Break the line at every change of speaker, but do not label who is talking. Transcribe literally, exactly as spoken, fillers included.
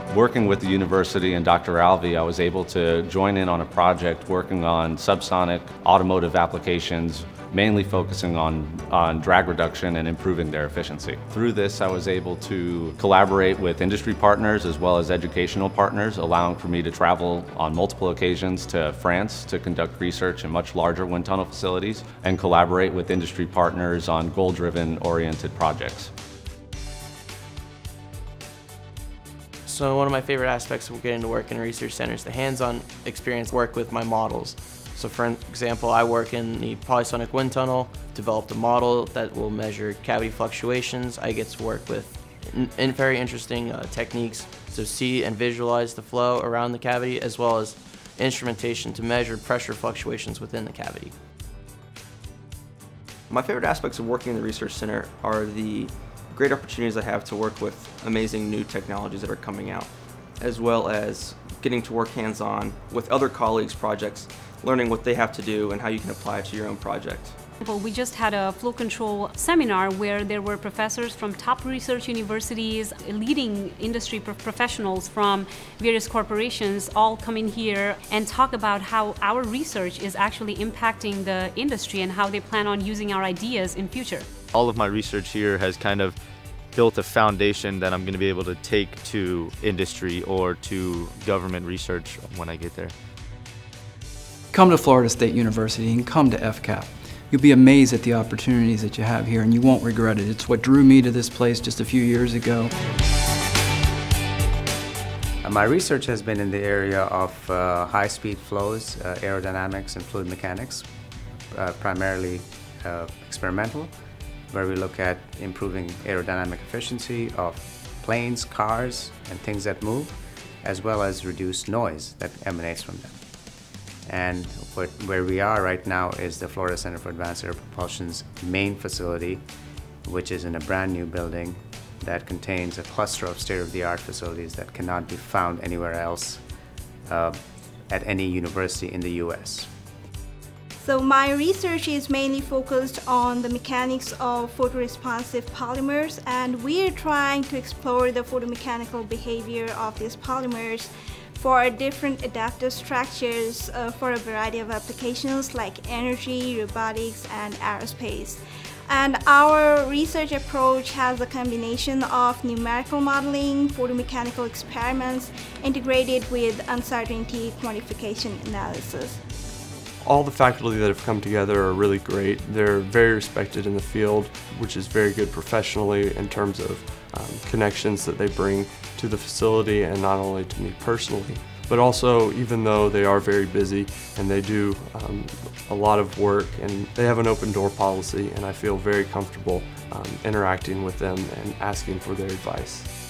Working with the university and Doctor Alvey, I was able to join in on a project working on subsonic automotive applications, mainly focusing on, on drag reduction and improving their efficiency. Through this, I was able to collaborate with industry partners as well as educational partners, allowing for me to travel on multiple occasions to France to conduct research in much larger wind tunnel facilities and collaborate with industry partners on goal-driven oriented projects.
So one of my favorite aspects of getting to work in a research center is the hands-on experience work with my models. So for example, I work in the polysonic wind tunnel, developed a model that will measure cavity fluctuations. I get to work with in, in very interesting uh, techniques to see and visualize the flow around the cavity, as well as instrumentation to measure pressure fluctuations within the cavity.
My favorite aspects of working in the research center are the great opportunities I have to work with amazing new technologies that are coming out, as well as getting to work hands-on with other colleagues' projects, learning what they have to do and how you can apply it to your own project.
We just had a flow control seminar where there were professors from top research universities, leading industry pro professionals from various corporations all come in here and talk about how our research is actually impacting the industry and how they plan on using our ideas in future.
All of my research here has kind of built a foundation that I'm going to be able to take to industry or to government research when I get there.
Come to Florida State University and come to F C A A P. You'll be amazed at the opportunities that you have here, and you won't regret it. It's what drew me to this place just a few years ago.
My research has been in the area of uh, high-speed flows, uh, aerodynamics, and fluid mechanics, uh, primarily uh, experimental, where we look at improving aerodynamic efficiency of planes, cars, and things that move, as well as reduce noise that emanates from them. And what, where we are right now is the Florida Center for Advanced Air Propulsion's main facility, which is in a brand new building that contains a cluster of state-of-the-art facilities that cannot be found anywhere else uh, at any university in the U S.
So my research is mainly focused on the mechanics of photoresponsive polymers, and we're trying to explore the photomechanical behavior of these polymers for different adaptive structures uh, for a variety of applications like energy, robotics, and aerospace. And our research approach has a combination of numerical modeling, photomechanical experiments, integrated with uncertainty quantification analysis.
All the faculty that have come together are really great. They're very respected in the field, which is very good professionally in terms of um, connections that they bring to the facility, and not only to me personally, but also even though they are very busy and they do um, a lot of work, and they have an open door policy, and I feel very comfortable um, interacting with them and asking for their advice.